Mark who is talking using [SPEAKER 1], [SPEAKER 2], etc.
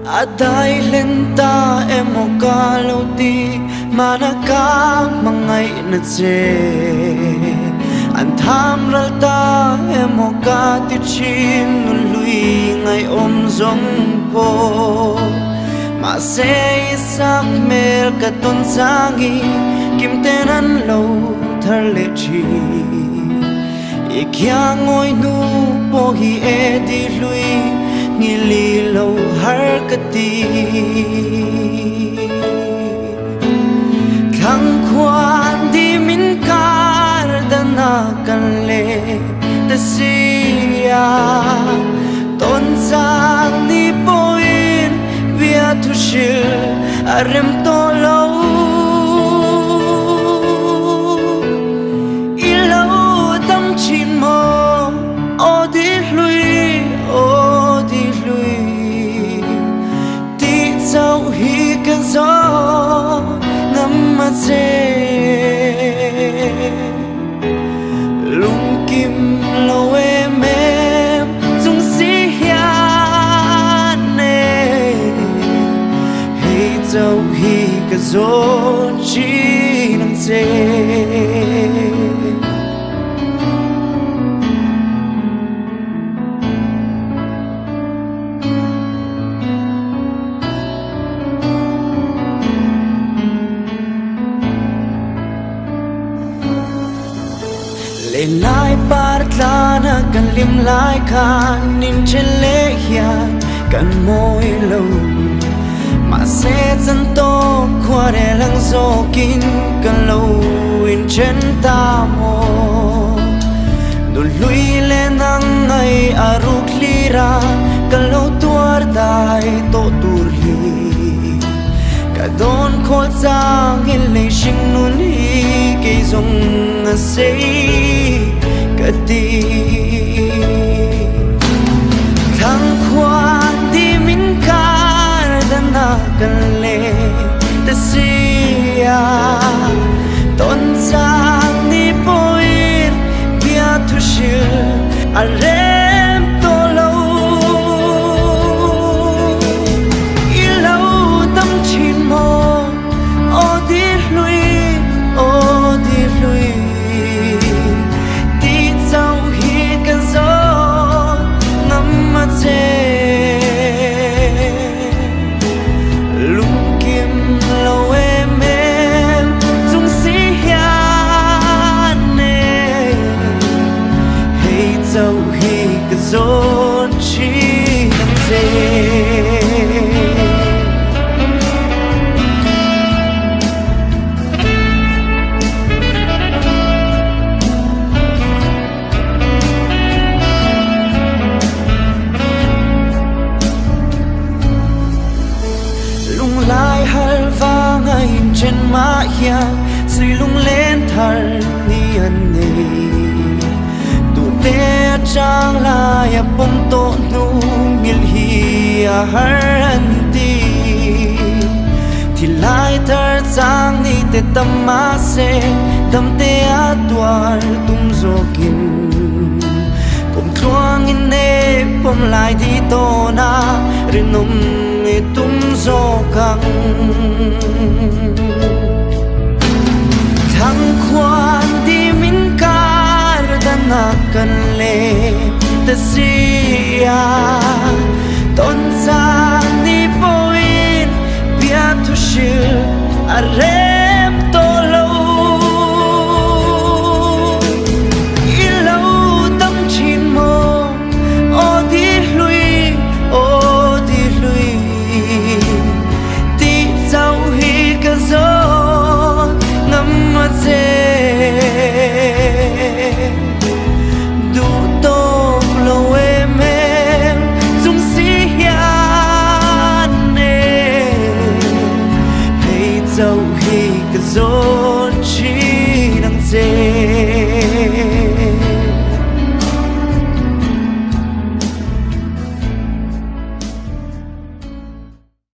[SPEAKER 1] Aday lenta emoka lauti manaka mangai na che an tham ralta emoka ti chin lui ngai om zong po ma se sak mel ka ton sangi kim tenan lo thar le chi ikyang oi nu po hi e di lui ngili lo har kati khang kwan di min kar dana kan le ta sia ton sang ni poin via tu shil arem to lo i lo tam chin mo o di lui o hi kan zo ngam ma che lung kim lo em chung si hian ne hi zo hi kan zo chi nang che lai partlana kan lim lai khan nin chele hian kan moi lo ma se chan to khware lang zo kin kan lo in chen ta mo du lui le nang ai aruk lira kan lo tuar dai to tur hi ka don khol sang in le shing nun hi ke zong a sei kati thang khoan di min kar dana kan le ta sia ton sang ni poin bia tu shil arem to lo i lo tam chin mo o di lui lung kim lo em chung si hian ne hey zau hi ka zo chi nang ze lai hal vang ai chen ma hian sui lung len thar ni an nei tu te chang la ya pom to nu ngil hi a har an ti thi lai thar chang ni te tam ma se tam te a twar tum zo kin kom thuang in ne pom lai di to na rinom tum zo kang thang khoan di min kar dana kan le ta sia ton sang ni poin bia tu shil are